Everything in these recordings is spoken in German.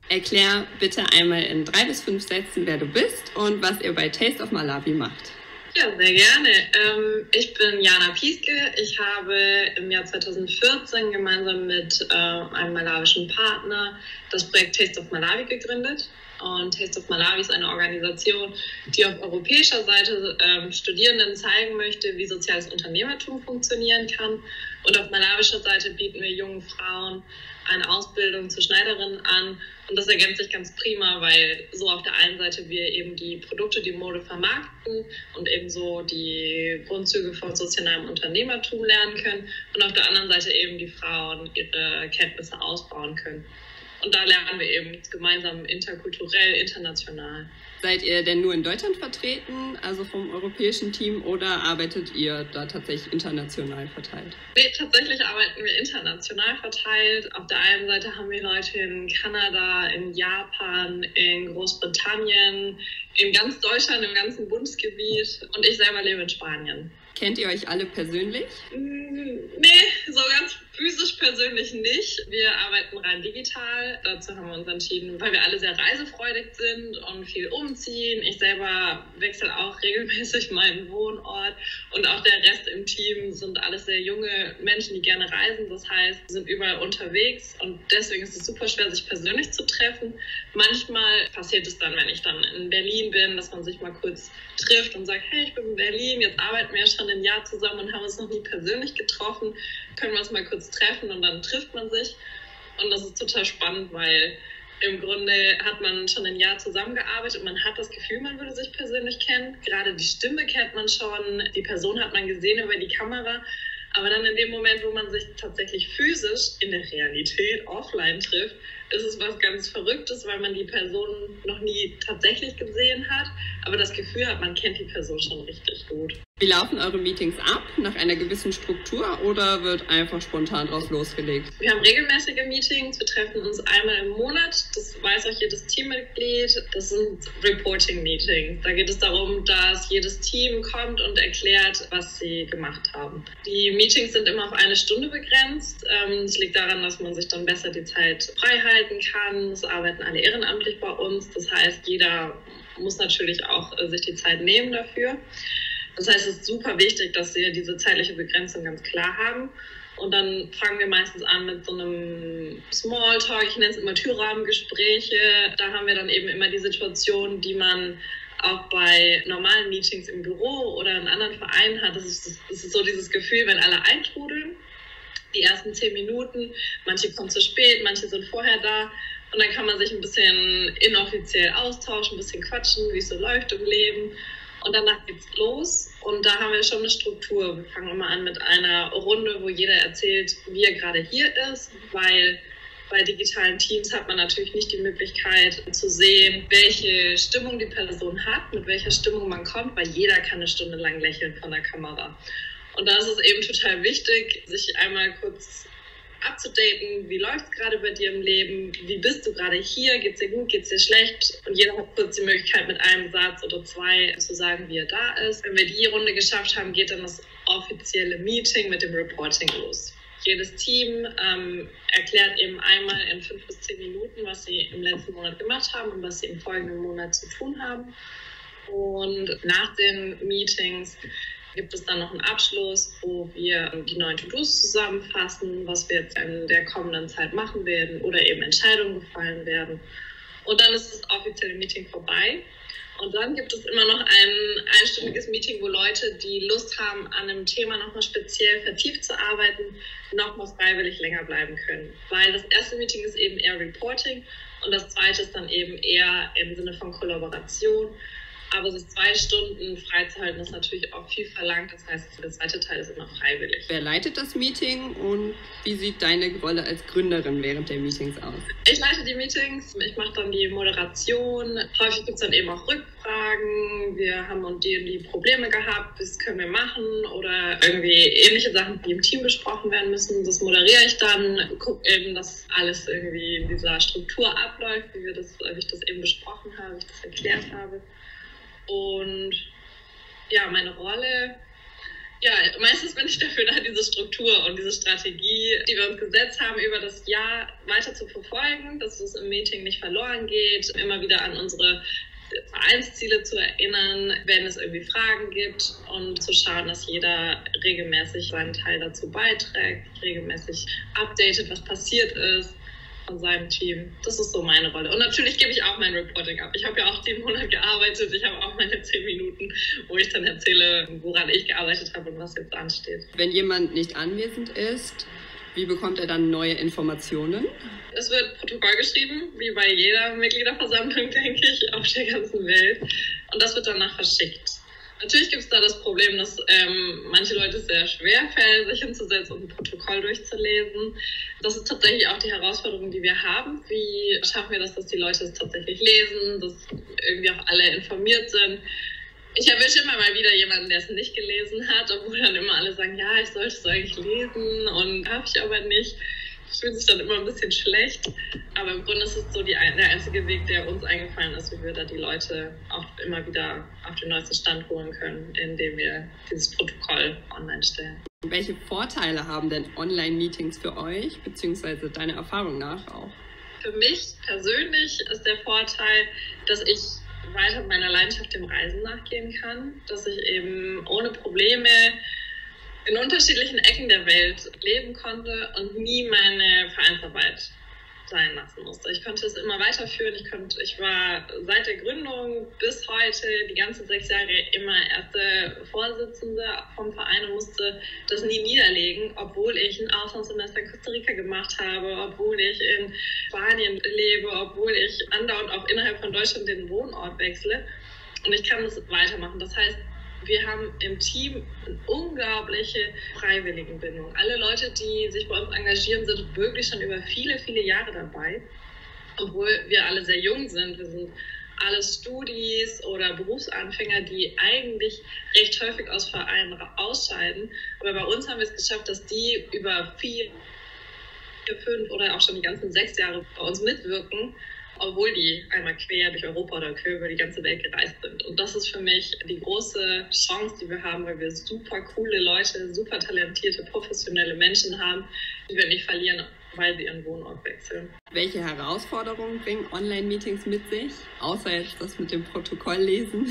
Erklär bitte einmal in 3 bis 5 Sätzen, wer du bist und was ihr bei Taste of Malawi macht. Ja, sehr gerne. Ich bin Jana Pieske. Ich habe im Jahr 2014 gemeinsam mit einem malawischen Partner das Projekt Taste of Malawi gegründet. Und Taste of Malawi ist eine Organisation, die auf europäischer Seite Studierenden zeigen möchte, wie soziales Unternehmertum funktionieren kann. Und auf malawischer Seite bieten wir jungen Frauen eine Ausbildung zur Schneiderin an. Und das ergänzt sich ganz prima, weil so auf der einen Seite wir eben die Produkte, die Mode vermarkten und ebenso die Grundzüge von sozialem Unternehmertum lernen können und auf der anderen Seite eben die Frauen ihre Kenntnisse ausbauen können. Und da lernen wir eben gemeinsam interkulturell, international. Seid ihr denn nur in Deutschland vertreten, also vom europäischen Team, oder arbeitet ihr da tatsächlich international verteilt? Nee, tatsächlich arbeiten wir international verteilt. Auf der einen Seite haben wir Leute in Kanada, in Japan, in Großbritannien, in ganz Deutschland, im ganzen Bundesgebiet, und ich selber lebe in Spanien. Kennt ihr euch alle persönlich? Nee, so ganz physisch persönlich nicht. Wir arbeiten rein digital. Dazu haben wir uns entschieden, weil wir alle sehr reisefreudig sind und viel umziehen. Ich selber wechsle auch regelmäßig meinen Wohnort und auch der Rest im Team sind alles sehr junge Menschen, die gerne reisen. Das heißt, wir sind überall unterwegs und deswegen ist es super schwer, sich persönlich zu treffen. Manchmal passiert es dann, wenn ich dann in Berlin bin, dass man sich mal kurz trifft und sagt, hey, ich bin in Berlin, jetzt arbeiten wir ja schon ein Jahr zusammen und haben uns noch nie persönlich getroffen. Können wir uns mal kurz treffen und dann trifft man sich. Und das ist total spannend, weil im Grunde hat man schon ein Jahr zusammengearbeitet und man hat das Gefühl, man würde sich persönlich kennen. Gerade die Stimme kennt man schon, die Person hat man gesehen über die Kamera. Aber dann in dem Moment, wo man sich tatsächlich physisch in der Realität offline trifft, ist es was ganz Verrücktes, weil man die Person noch nie tatsächlich gesehen hat, aber das Gefühl hat, man kennt die Person schon richtig gut. Wie laufen eure Meetings ab? Nach einer gewissen Struktur oder wird einfach spontan draus losgelegt? Wir haben regelmäßige Meetings, wir treffen uns einmal im Monat, das weiß auch jedes Teammitglied. Das sind Reporting-Meetings. Da geht es darum, dass jedes Team kommt und erklärt, was sie gemacht haben. Die Meetings sind immer auf 1 Stunde begrenzt. Es liegt daran, dass man sich dann besser die Zeit frei halten kann. Es arbeiten alle ehrenamtlich bei uns. Das heißt, jeder muss natürlich auch sich die Zeit nehmen dafür. Das heißt, es ist super wichtig, dass wir diese zeitliche Begrenzung ganz klar haben. Und dann fangen wir meistens an mit so einem Smalltalk, ich nenne es immer Türrahmengespräche. Da haben wir dann eben immer die Situation, die man auch bei normalen Meetings im Büro oder in anderen Vereinen hat. Das ist so dieses Gefühl, wenn alle eintrudeln, die ersten 10 Minuten, manche kommen zu spät, manche sind vorher da. Und dann kann man sich ein bisschen inoffiziell austauschen, ein bisschen quatschen, wie es so läuft im Leben. Und danach geht's los und da haben wir schon eine Struktur. Wir fangen immer an mit einer Runde, wo jeder erzählt, wie er gerade hier ist, weil bei digitalen Teams hat man natürlich nicht die Möglichkeit zu sehen, welche Stimmung die Person hat, mit welcher Stimmung man kommt, weil jeder kann 1 Stunde lang lächeln von der Kamera. Und da ist es eben total wichtig, sich einmal kurz abzudaten, wie läuft es gerade bei dir im Leben, wie bist du gerade hier, geht's dir gut, geht's dir schlecht, und jeder hat kurz die Möglichkeit mit einem Satz oder 2 zu sagen, wie er da ist. Wenn wir die Runde geschafft haben, geht dann das offizielle Meeting mit dem Reporting los. Jedes Team erklärt eben einmal in 5 bis 10 Minuten, was sie im letzten Monat gemacht haben und was sie im folgenden Monat zu tun haben. Und nach den Meetings gibt es dann noch einen Abschluss, wo wir die neuen To-Dos zusammenfassen, was wir jetzt in der kommenden Zeit machen werden oder eben Entscheidungen gefallen werden. Und dann ist das offizielle Meeting vorbei. Und dann gibt es immer noch ein einstündiges Meeting, wo Leute, die Lust haben, an einem Thema nochmal speziell vertieft zu arbeiten, nochmal freiwillig länger bleiben können. Weil das erste Meeting ist eben eher Reporting und das zweite ist dann eben eher im Sinne von Kollaboration. Aber sich 2 Stunden freizuhalten, ist natürlich auch viel verlangt. Das heißt, der zweite Teil ist immer freiwillig. Wer leitet das Meeting und wie sieht deine Rolle als Gründerin während der Meetings aus? Ich leite die Meetings, ich mache dann die Moderation. Häufig gibt es dann eben auch Rückfragen. Wir haben und die Probleme gehabt, was können wir machen? Oder irgendwie ähnliche Sachen, die im Team besprochen werden müssen. Das moderiere ich dann, gucke eben, dass alles irgendwie in dieser Struktur abläuft, wie ich das eben besprochen habe, wie ich das erklärt habe. Und ja, meine Rolle Ja, meistens bin ich dafür da, diese Struktur und diese Strategie, die wir uns gesetzt haben, über das Jahr weiter zu verfolgen, dass es im Meeting nicht verloren geht, immer wieder an unsere Vereinsziele zu erinnern, wenn es irgendwie Fragen gibt und zu schauen, dass jeder regelmäßig seinen Teil dazu beiträgt, regelmäßig updatet, was passiert ist von seinem Team. Das ist so meine Rolle. Und natürlich gebe ich auch mein Reporting ab. Ich habe ja auch 10 Monate gearbeitet. Ich habe auch meine 10 Minuten, wo ich dann erzähle, woran ich gearbeitet habe und was jetzt ansteht. Wenn jemand nicht anwesend ist, wie bekommt er dann neue Informationen? Es wird Protokoll geschrieben, wie bei jeder Mitgliederversammlung, denke ich, auf der ganzen Welt. Und das wird danach verschickt. Natürlich gibt es da das Problem, dass manche Leute es sehr schwer fällt, sich hinzusetzen und ein Protokoll durchzulesen. Das ist tatsächlich auch die Herausforderung, die wir haben. Wie schaffen wir das, dass die Leute es tatsächlich lesen, dass irgendwie auch alle informiert sind? Ich erwische immer mal wieder jemanden, der es nicht gelesen hat, obwohl dann immer alle sagen, ja, ich sollte es eigentlich lesen und habe ich aber nicht. Das fühlt sich dann immer ein bisschen schlecht, aber im Grunde ist es so der einzige Weg, der uns eingefallen ist, wie wir da die Leute auch immer wieder auf den neuesten Stand holen können, indem wir dieses Protokoll online stellen. Welche Vorteile haben denn Online-Meetings für euch, beziehungsweise deiner Erfahrung nach auch? Für mich persönlich ist der Vorteil, dass ich weiter meiner Leidenschaft dem Reisen nachgehen kann, dass ich eben ohne Probleme in unterschiedlichen Ecken der Welt leben konnte und nie meine Vereinsarbeit sein lassen musste. Ich konnte es immer weiterführen. Ich war seit der Gründung bis heute die ganzen 6 Jahre immer erste Vorsitzende vom Verein und musste das nie niederlegen, obwohl ich ein Auslandssemester in Costa Rica gemacht habe, obwohl ich in Spanien lebe, obwohl ich andauernd auch innerhalb von Deutschland den Wohnort wechsle. Und ich kann das weitermachen. Das heißt, wir haben im Team eine unglaubliche Freiwilligenbindung. Alle Leute, die sich bei uns engagieren, sind wirklich schon über viele, viele Jahre dabei. Obwohl wir alle sehr jung sind. Wir sind alle Studis oder Berufsanfänger, die eigentlich recht häufig aus Vereinen ausscheiden. Aber bei uns haben wir es geschafft, dass die über 4, 5 oder auch schon die ganzen 6 Jahre bei uns mitwirken, obwohl die einmal quer durch Europa oder quer über die ganze Welt gereist sind. Und das ist für mich die große Chance, die wir haben, weil wir super coole Leute, super talentierte, professionelle Menschen haben, die wir nicht verlieren, weil sie ihren Wohnort wechseln. Welche Herausforderungen bringen Online-Meetings mit sich, außer jetzt das mit dem Protokolllesen?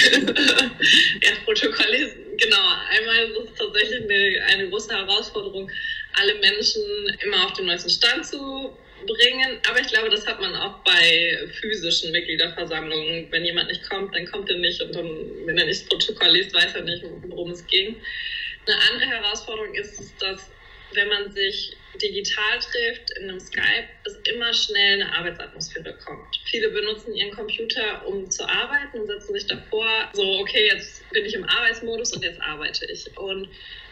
Ja, Protokolllesen, genau. Einmal ist es tatsächlich eine große Herausforderung, alle Menschen immer auf den neuesten Stand zu bringen, aber ich glaube, das hat man auch bei physischen Mitgliederversammlungen. Wenn jemand nicht kommt, dann kommt er nicht und dann, wenn er nicht das Protokoll liest, weiß er nicht, worum es ging. Eine andere Herausforderung ist, dass wenn man sich digital trifft in einem Skype, es immer schnell eine Arbeitsatmosphäre kommt. Viele benutzen ihren Computer, um zu arbeiten und setzen sich davor, so okay, jetzt bin ich im Arbeitsmodus und jetzt arbeite ich. Und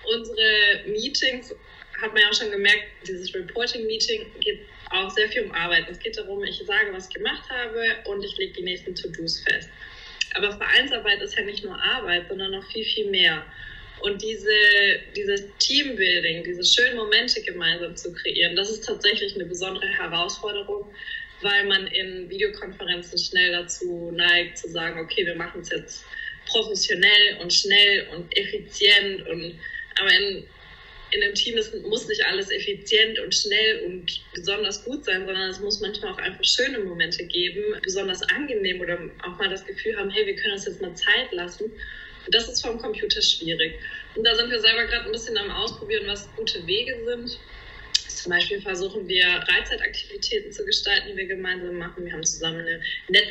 unsere Meetings, hat man ja auch schon gemerkt, dieses Reporting-Meeting geht auch sehr viel um Arbeit. Es geht darum, ich sage, was ich gemacht habe und ich lege die nächsten To-Dos fest. Aber Vereinsarbeit ist ja nicht nur Arbeit, sondern noch viel, viel mehr. Und dieses Teambuilding, diese schönen Momente gemeinsam zu kreieren, das ist tatsächlich eine besondere Herausforderung, weil man in Videokonferenzen schnell dazu neigt, zu sagen, okay, wir machen es jetzt professionell und schnell und effizient. Aber in einem Team muss nicht alles effizient und schnell und besonders gut sein, sondern es muss manchmal auch einfach schöne Momente geben, besonders angenehm oder auch mal das Gefühl haben, hey, wir können uns jetzt mal Zeit lassen. Und das ist vom Computer schwierig. Und da sind wir selber gerade ein bisschen am Ausprobieren, was gute Wege sind. Zum Beispiel versuchen wir, Freizeitaktivitäten zu gestalten, die wir gemeinsam machen. Wir haben zusammen eine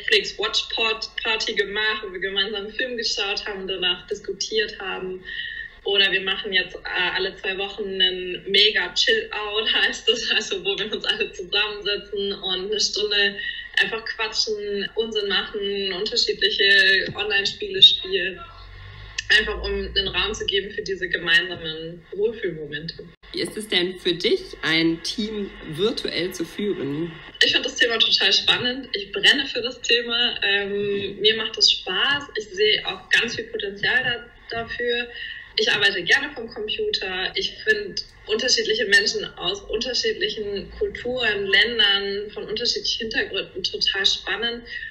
Netflix-Watch-Party gemacht, wo wir gemeinsam einen Film geschaut haben und danach diskutiert haben. Oder wir machen jetzt alle 2 Wochen einen mega Chill-Out, heißt das, also wo wir uns alle zusammensetzen und eine Stunde einfach quatschen, Unsinn machen, unterschiedliche Online-Spiele spielen. Einfach um einen Raum zu geben für diese gemeinsamen Wohlfühlmomente. Wie ist es denn für dich, ein Team virtuell zu führen? Ich finde das Thema total spannend. Ich brenne für das Thema. Mir macht das Spaß. Ich sehe auch ganz viel Potenzial dafür. Ich arbeite gerne vom Computer. Ich finde unterschiedliche Menschen aus unterschiedlichen Kulturen, Ländern, von unterschiedlichen Hintergründen total spannend.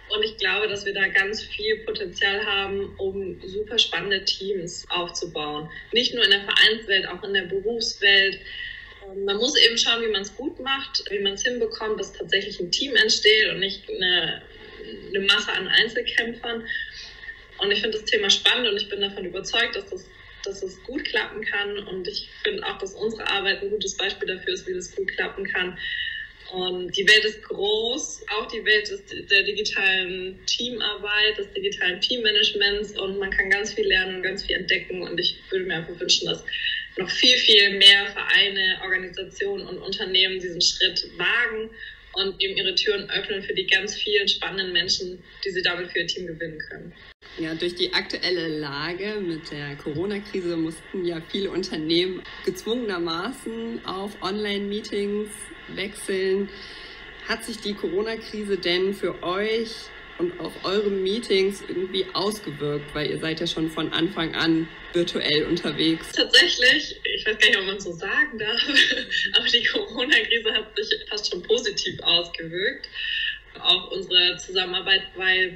Und ich glaube, dass wir da ganz viel Potenzial haben, um super spannende Teams aufzubauen. Nicht nur in der Vereinswelt, auch in der Berufswelt. Man muss eben schauen, wie man es gut macht, wie man es hinbekommt, dass tatsächlich ein Team entsteht und nicht eine Masse an Einzelkämpfern. Und ich finde das Thema spannend und ich bin davon überzeugt, dass es gut klappen kann. Und ich finde auch, dass unsere Arbeit ein gutes Beispiel dafür ist, wie das gut klappen kann. Und die Welt ist groß, auch die Welt der digitalen Teamarbeit, des digitalen Teammanagements, und man kann ganz viel lernen und ganz viel entdecken, und ich würde mir einfach wünschen, dass noch viel, viel mehr Vereine, Organisationen und Unternehmen diesen Schritt wagen und eben ihre Türen öffnen für die ganz vielen spannenden Menschen, die sie damit für ihr Team gewinnen können. Ja, durch die aktuelle Lage mit der Corona-Krise mussten ja viele Unternehmen gezwungenermaßen auf Online-Meetings wechseln. Hat sich die Corona-Krise denn für euch und auf eure Meetings irgendwie ausgewirkt? Weil ihr seid ja schon von Anfang an virtuell unterwegs. Tatsächlich, ich weiß gar nicht, ob man so sagen darf, aber die Corona-Krise hat sich fast schon positiv ausgewirkt auf unsere Zusammenarbeit, weil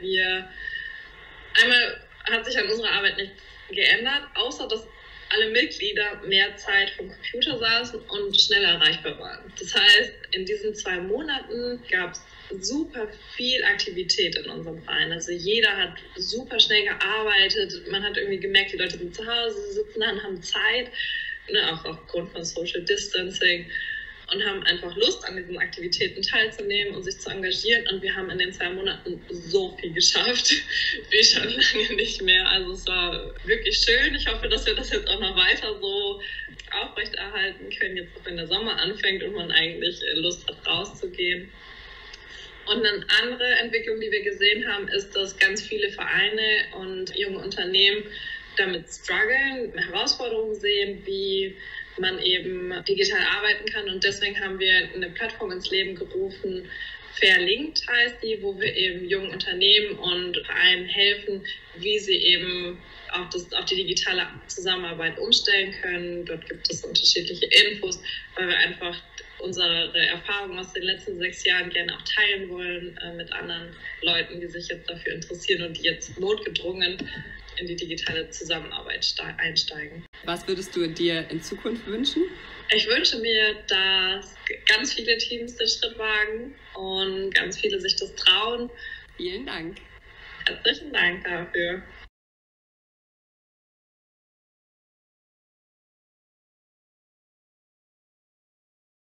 einmal hat sich an unserer Arbeit nichts geändert, außer dass alle Mitglieder mehr Zeit vom Computer saßen und schneller erreichbar waren. Das heißt, in diesen 2 Monaten gab es super viel Aktivität in unserem Verein. Also jeder hat super schnell gearbeitet. Man hat irgendwie gemerkt, die Leute sind zu Hause, sitzen da und haben Zeit, auch aufgrund von Social Distancing, und haben einfach Lust, an diesen Aktivitäten teilzunehmen und sich zu engagieren. Und wir haben in den 2 Monaten so viel geschafft, wie schon lange nicht mehr. Also es war wirklich schön. Ich hoffe, dass wir das jetzt auch noch weiter so aufrechterhalten können, jetzt auch wenn der Sommer anfängt und man eigentlich Lust hat, rauszugehen. Und eine andere Entwicklung, die wir gesehen haben, ist, dass ganz viele Vereine und junge Unternehmen damit strugglen, Herausforderungen sehen, wie man eben digital arbeiten kann. Und deswegen haben wir eine Plattform ins Leben gerufen, Fairlinked heißt die, wo wir eben jungen Unternehmen und Vereinen helfen, wie sie eben auf die digitale Zusammenarbeit umstellen können. Dort gibt es unterschiedliche Infos, weil wir einfach unsere Erfahrungen aus den letzten 6 Jahren gerne auch teilen wollen mit anderen Leuten, die sich jetzt dafür interessieren und die jetzt notgedrungen in die digitale Zusammenarbeit einsteigen. Was würdest du dir in Zukunft wünschen? Ich wünsche mir, dass ganz viele Teams den Schritt wagen und ganz viele sich das trauen. Vielen Dank. Herzlichen Dank dafür.